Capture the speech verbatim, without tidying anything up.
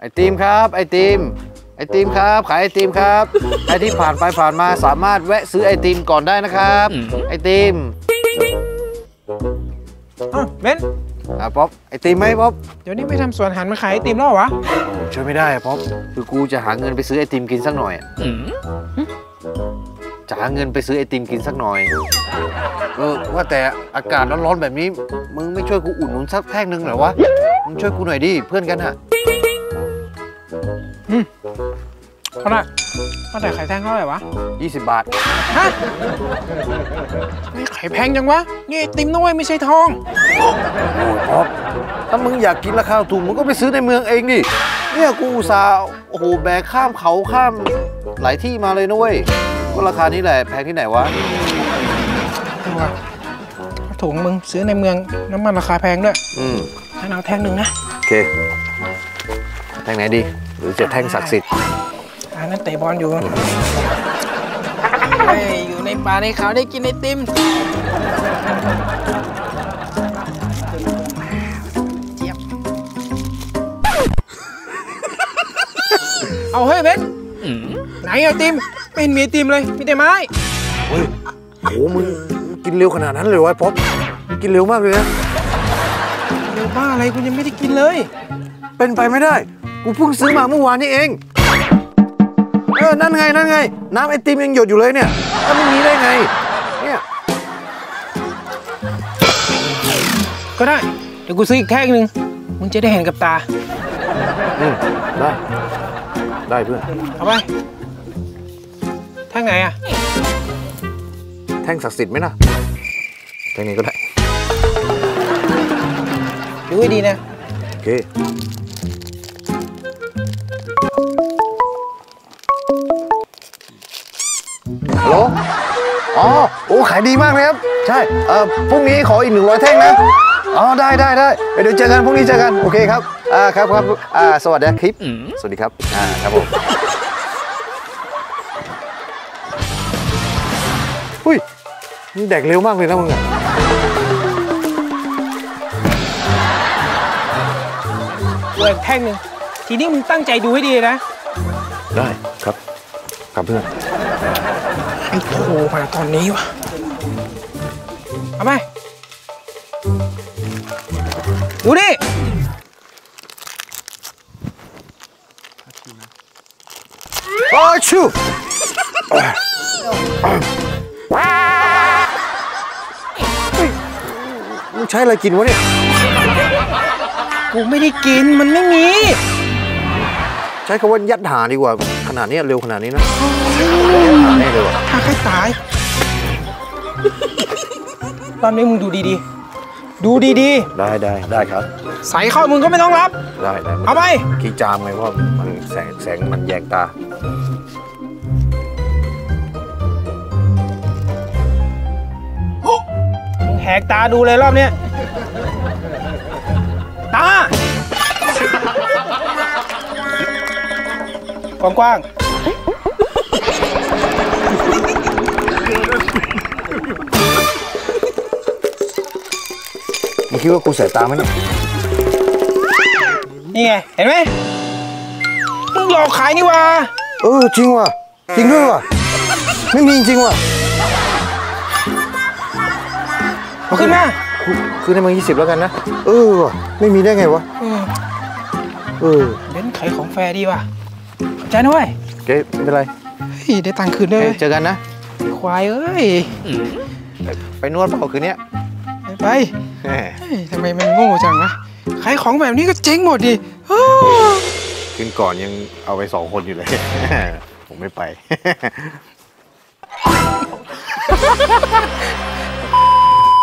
ติมครับไอติมไอติมครับขายไอติมครับใครที่ผ่านไปผ่านมาสามารถแวะซื้อไอติมก่อนได้นะครับไอติมอ้าวเบนอ่ะป๊อปไอติมไหมป๊อปเดี๋ยวนี้ไม่ทำสวนอาหารมาขายไอติมแล้ววะช่วยไม่ได้ป๊อปคือกูจะหาเงินไปซื้อไอติมกินสักหน่อยจะหาเงินไปซื้อไอติมกินสักหน่อยเออว่าแต่อากาศร้อนๆแบบนี้มึงไม่ช่วยกูอุดหนุนสักแท่งหนึ่งเหรอวะมึงช่วยกูหน่อยดิเพื่อนกันฮะอืมเท่าไหร่เท่าไหร่ไข่แท่งเท่าไหร่วะยี่สิบบาทฮะไม่ไข่แพงจังวะนี่ไอติมน้อยไม่ใช่ทองโอ้ยป๊อปถ้ามึงอยากกินราคาถูกมึงก็ไปซื้อในเมืองเองดิเนี่ยกูอุตส่าห์โอ้โหแบกข้ามเขาข้ามหลายที่มาเลยนะเว้ยก็ราคานี้แหละแพงที่ไหนวะถุงมึงซื้อในเมืองน้ำมันราคาแพงด้วยอืมให้เอาแท่งหนึ่งนะโอเคแท่งไหนดีหรือจะแท่งศักดิ์สิทธิ์อันนั้นเตะบอลอยู่อยู่ในป่าในเขาได้กินไอติมเจี๊ยบเอาเฮ้ยเบนไหนไอติมไม่เห็นมีไอติมเลยมีแต่ไม้เฮ้ยโหมึงกินเร็วขนาดนั้นเลยวะป๊อปมึงกินเร็วมากเลยนะเร็วบ้าอะไรกูยังไม่ได้กินเลยเป็นไปไม่ได้กูเพิ่งซื้อมาเมื่อวานนี้เองเออนั่นไงนั่นไงน้ำไอติมยังหยดอยู่เลยเนี่ยถ้าไม่มีได้ไงเนี่ยก็ได้เดี๋ยวกูซื้ออีกแท่งหนึ่งมึงจะได้เห็นกับตาอืมได้ได้เพื่อนเอาไปแท่งไหนอะแท่งศักดิ์สิทธิ์ไหมนะแท่งนี้ก็ได้ดูให้ดีนะโอเคฮัลโหลอ๋อโอ้ขายดีมากเลยครับใช่เอ่อพรุ่งนี้ขออีกหนึ่งร้อยแท่งนะอ๋อได้ได้ได้เดี๋ยวเจอกันพรุ่งนี้เจอกันโอเคครับอ่าครับครับอ่าสวัสดีครับสวัสดีครับอ่าครับผมอุ้ยมึงแดกเร็วมากเลยนะมึงอ่ะเว้ยแท่งหนึ่งทีนี้มึงตั้งใจดูให้ดีนะได้ครับครับเพื่อนไอ้โทรมาตอนนี้วะเอาไปดูดิโอ้ชูมึงใช้อะไรกินวะเนี่ยกูไม่ได้กินมันไม่มีใช้คำว่ายัดหาดีกว่าขนาดนี้เร็วขนาดนี้นะหาแน่เลยว่ะถ้าใครตายตอนนี้มึงดูดีๆดูดีๆได้ได้ได้ครับใส่เข้ามึงก็ไม่ต้องรับได้ได้เอาไปขี้จามไงเพราะมันแสงแสงมันแยงตามึงแหกตาดูเลยรอบนี้ตากว้างๆมึงคิดว่ากูใส่ตาไหมเนี่ยนี่ไงเห็นไหมมึงหลอกขายนี่วะเออจริงว่ะจริงด้วยว่ะไม่มีจริงว่ะเอาขึ้นมาคือในมึงยี่สิบแล้วกันนะเออว่ะไม่มีได้ไงวะเออเบนขายของแฟร์ดีว่ะขอบใจนะเว้ยเก๊ไม่เป็นไรได้ตังค์คืนด้วยเจอกันนะควายเอ้ยไปนวดเปล่าคืนนี้ไปทำไมมันโง่จังวะขายของแบบนี้ก็เจ๊งหมดดิคืนก่อนยังเอาไปสองคนอยู่เลยผมไม่ไป